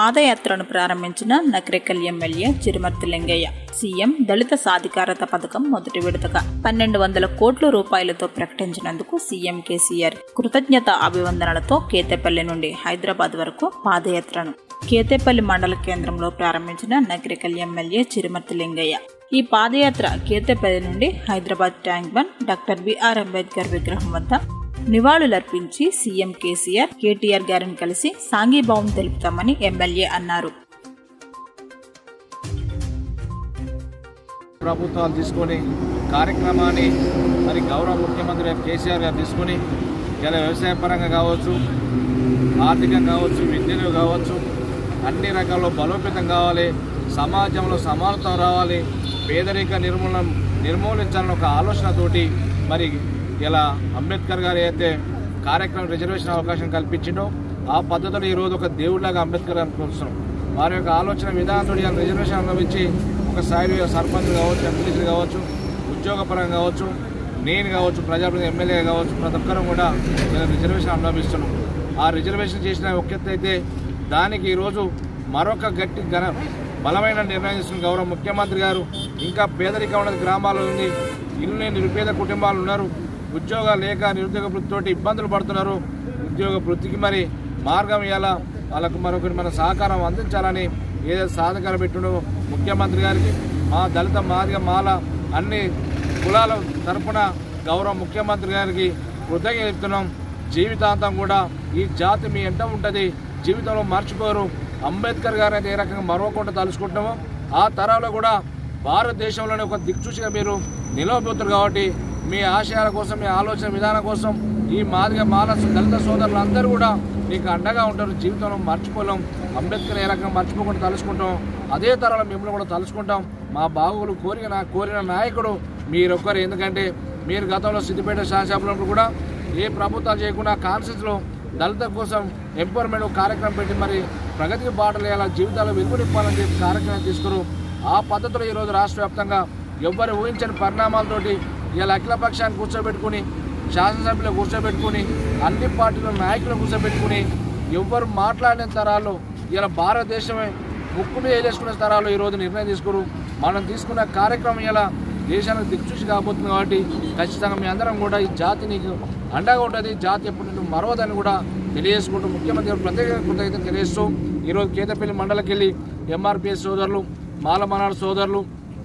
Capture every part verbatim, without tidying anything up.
పాదయాత్రను ప్రారంభించిన Nakrekal MLA Chirumarthi Lingaiah CM దళిత సాధికారత పథకం మొదటి విడతగా పన్నెండు వందల కోట్ల రూపాయలతో ప్రకటించినందుకు సీఎం కేసీఆర్ కృతజ్ఞత అభివందనలతో కేతేపల్లి నుండి హైదరాబాద్ వరకు పాదయాత్రను కేతేపల్లి మండల కేంద్రంలో ప్రారంభించిన నకరేకల్ ఎమ్మెల్యే చిరుమర్తి లింగయ్య ఈ పాదయాత్ర కేతేపల్లి నుండి Hyderabad tank bund doctor BR Ambedkar విగ్రహం వద్ద నివాళులర్పించి సీఎం కేసీఆర్ కేటీఆర్ గారిని కలిసి సాంఘీభావం తెలుపుతామని ఎమ్మెల్యే అన్నారు. ప్రభుత్వాలు తీసుకొని కార్యక్రమాన్ని మరి గౌరవ ముఖ్యమంత్రి కేసీఆర్ గారు తీసుకొని ఇలా వ్యవసాయ పరంగా కావచ్చు, ఆర్థికంగా కావచ్చు, విద్యలో కావచ్చు, అన్ని రకాల్లో బలోపేతం కావాలి, సమాజంలో సమానత్వం రావాలి, పేదరిక నిర్మూలన నిర్మూలించాలని ఒక ఆలోచనతోటి మరి ఇలా అంబేద్కర్ గారు అయితే కార్యక్రమం రిజర్వేషన్ అవకాశం కల్పించిండో ఆ పద్ధతిలో ఈరోజు ఒక దేవుడిలాగా అంబేద్కర్ గారిని కోరుతున్నాం. వారి యొక్క ఆలోచన విధానంతో రిజర్వేషన్ అనుభవించి ఒక స్థాయి సర్పంచ్ కావచ్చు, ఎంపీలు కావచ్చు, ఉద్యోగపరంగా కావచ్చు, నేను కావచ్చు, ప్రజాప్రతినిధి ఎమ్మెల్యే కావచ్చు, ప్రతి ఒక్కరూ కూడా ఇలా రిజర్వేషన్ అనుభవిస్తున్నాం. ఆ రిజర్వేషన్ చేసిన ఒక ఎత్తు అయితే దానికి ఈరోజు మరొక గట్టి ఘన బలమైన నిర్ణయం తీసుకున్న గౌరవ ముఖ్యమంత్రి గారు ఇంకా పేదరికం ఉన్న గ్రామాల్లో ఉంది, ఇల్లు లేని నిరుపేద కుటుంబాలు ఉన్నారు, ఉద్యోగాలు లేక నిరుద్యోగ వృత్తితోటి ఇబ్బందులు పడుతున్నారు. ఉద్యోగ వృత్తికి మరి మార్గం ఇవ్వాలా, వాళ్ళకు మరొకరి మన సహకారం అందించాలని ఏదైతే సాధకాలు పెట్టిండో ముఖ్యమంత్రి గారికి మా దళిత మాదిగ మాల అన్ని కులాల తరఫున గౌరవ ముఖ్యమంత్రి గారికి కృతజ్ఞత చెప్తున్నాం. జీవితాంతం కూడా ఈ జాతి మీ ఎంట ఉంటుంది, జీవితంలో మర్చిపోరు. అంబేద్కర్ గారు అయితే ఏ రకంగా మరొకటి తలుచుకుంటున్నామో ఆ తరాల్లో కూడా భారతదేశంలోనే ఒక దిక్సూచిగా మీరు నిలవబోతున్నారు. కాబట్టి మీ ఆశయాల కోసం, మీ ఆలోచన విధానం కోసం ఈ మాదిగ మాల దళిత సోదరులు అందరూ కూడా మీకు అండగా ఉంటారు. జీవితంలో మర్చిపోలేం. అంబేద్కర్ ఏ రకంగా మర్చిపోకుండా తలుచుకుంటాం, అదే తరాలు మిమ్మల్ని కూడా తలుచుకుంటాం. మా బాగోగులు కోరిన కోరిన నాయకుడు మీరొక్కరు. ఎందుకంటే మీరు గతంలో సిద్దిపేట శాసనసభలో కూడా ఏ ప్రభుత్వాలు చేయకుండా కాన్స్టిట్యూన్సీలో దళిత కోసం ఎంపవర్మెంట్ కార్యక్రమం పెట్టి మరి ప్రగతికి బాటలు వేయాల, జీవితాలు వెలుగునిప్పాలని చెప్పి కార్యక్రమం తీసుకురు. ఆ పద్ధతిలో ఈరోజు రాష్ట్ర వ్యాప్తంగా ఎవ్వరు ఊహించని పరిణామాలతోటి ఇలా అఖిల పక్షాన్ని కూర్చోబెట్టుకుని, శాసనసభ్యులు కూర్చోబెట్టుకుని, అన్ని పార్టీల నాయకులను కూర్చోబెట్టుకుని ఎవ్వరు మాట్లాడిన తరాల్లో ఇలా భారతదేశమే ముక్కు మీద వేసుకునే తరాల్లో ఈరోజు నిర్ణయం తీసుకురు. మనం తీసుకున్న కార్యక్రమం ఇలా దేశానికి దిక్చూసి కాబోతుంది. కాబట్టి ఖచ్చితంగా మీ అందరం కూడా ఈ జాతి నీకు అండగా ఉంటుంది, జాతి ఎప్పుడు మరవదని కూడా తెలియజేసుకుంటూ ముఖ్యమంత్రి ప్రత్యేక కృతజ్ఞత తెలియజేస్తూ ఈరోజు కేతేపల్లి మండలికి వెళ్ళి ఎంఆర్పిఎస్ సోదరులు, మాల మనాడు సోదరులు,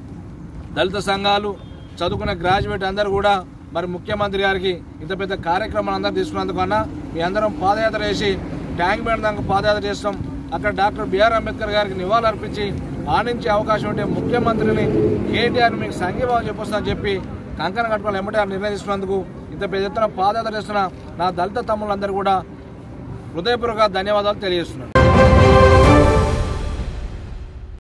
దళిత సంఘాలు, చదువుకున్న గ్రాడ్యుయేట్ అందరూ కూడా మరి ముఖ్యమంత్రి గారికి ఇంత పెద్ద కార్యక్రమం అందరూ తీసుకున్నందుకు అన్న మీ అందరం పాదయాత్ర చేసి ట్యాంక్ బండ్ దాకా పాదయాత్ర చేస్తాం. అక్కడ డాక్టర్ బిఆర్ అంబేద్కర్ గారికి నివాళులు అర్పించి ఆనించే అవకాశం ఉంటే ముఖ్యమంత్రిని కేటీఆర్ మీకు సంఘీభావం చెప్పొస్తుందని చెప్పి కంకణం కట్టుకోవాలి ఎమ్మటే నిర్ణయం తీసుకున్నందుకు ఇంత పెద్ద ఎత్తున పాదయాత్ర చేస్తున్న నా దళిత తమ్ముళ్ళందరూ కూడా హృదయపూర్వక ధన్యవాదాలు తెలియజేస్తున్నాను.